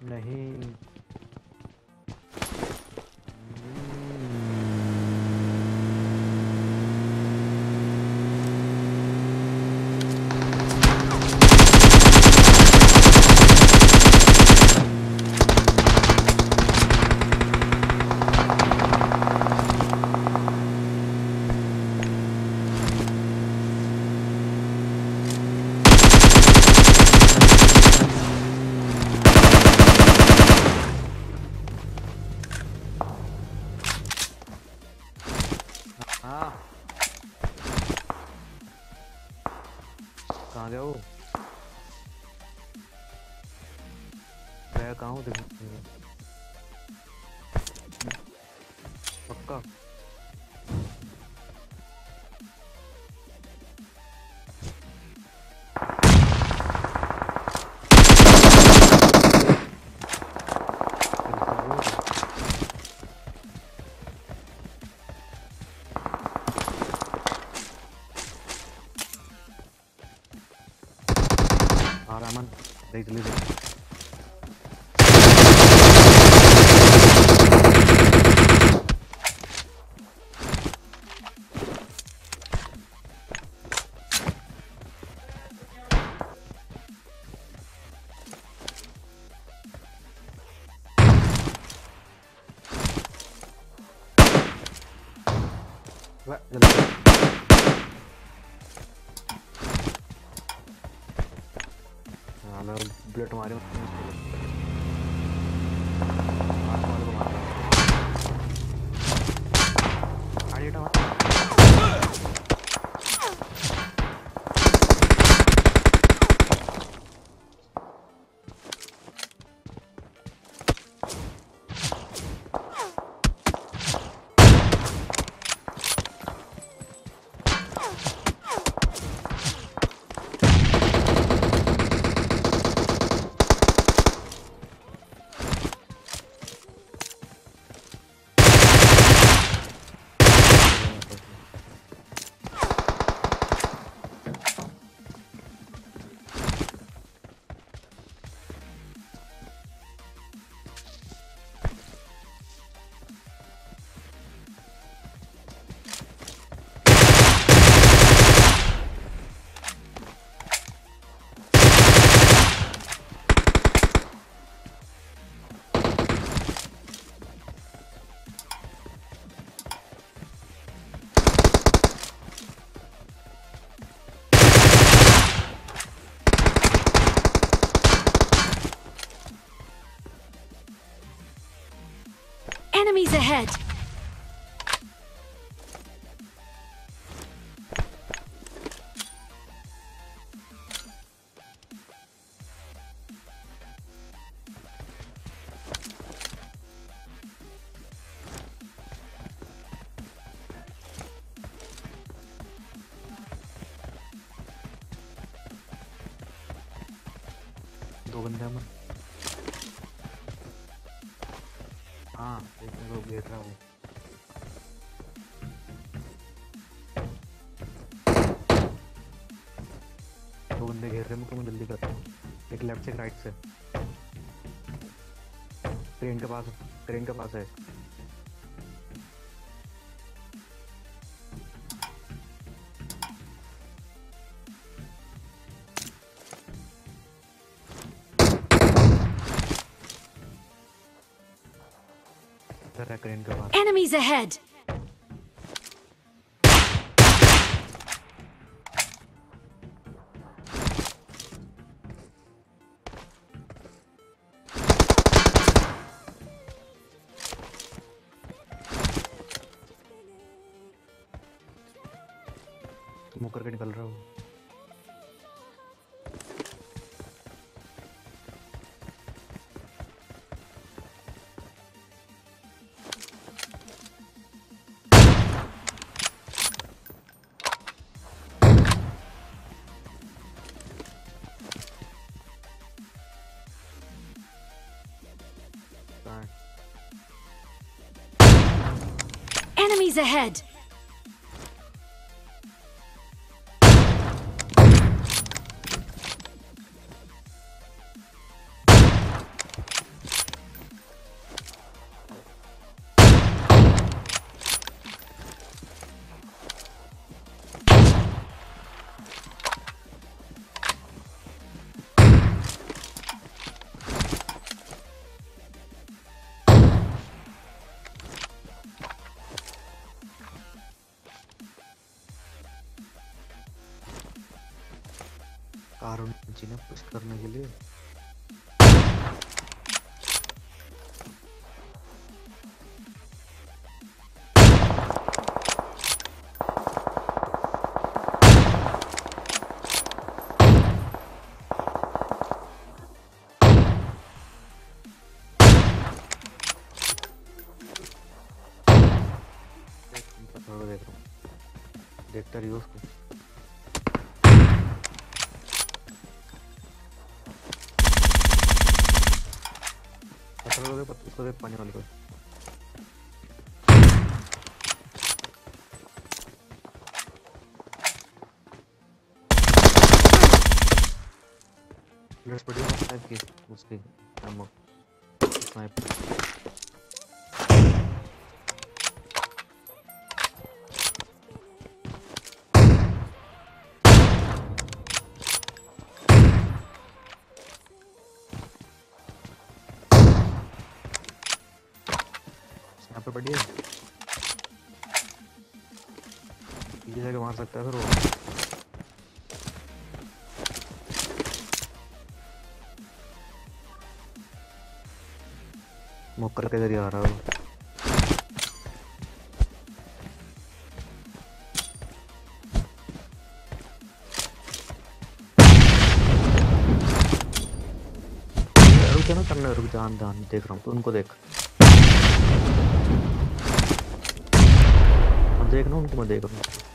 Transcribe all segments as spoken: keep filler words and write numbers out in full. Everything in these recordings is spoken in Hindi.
नहीं। हाँ, कहाँ गया वो? मैं कहाँ हूँ देख पक्का। हाँ रामन, देख जल्दी देख। वह, जल्दी देख। हाँ मैं बुलेट मारी हूँ। आसमान वाले को मार रहा हूँ। गाड़ी हटा मत। Enemies ahead! दो बंदे हम। हाँ एक मेरे को घेर रहा हूँ। दो बंदे घेर रहे हैं मुझको, मैं जल्दी करता हूँ। एक लेफ्ट से एक राइट से। क्रेन के पास, क्रेन के पास है। इधर है क्रेन के पास। Enemies ahead! मुँह करके निकल रहा हूँ। Enemies ahead! कार नीचे ने पुश करने के लिए थोड़ा देख रहा हूँ, देखता रहिए उसको। पत्थर को देख, उसको देख, पानी वाले को। बुलेट्स पड़ी है स्नाइप की, उसकी एमो स्नाइपर। यहाँ पे बढ़िया पीछे जाके मार सकता है फिर वो। मोकर के जरिए आ रहा है वो। रुक जा ना, करना रुक जा, ध्यान देख रहा हूँ, तो उनको देख देख ना, उनको मैं देख रहा हूँ।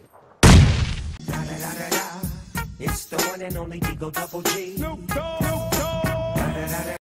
It's the one and only Digo Double G. Snoop Dogg.